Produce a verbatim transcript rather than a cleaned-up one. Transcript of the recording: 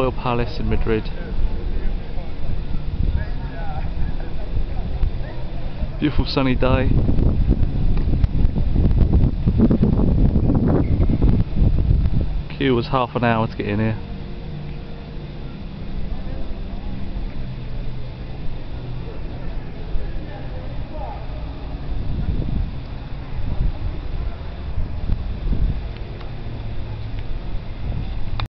Royal Palace in Madrid. Beautiful sunny day. Queue was half an hour to get in here.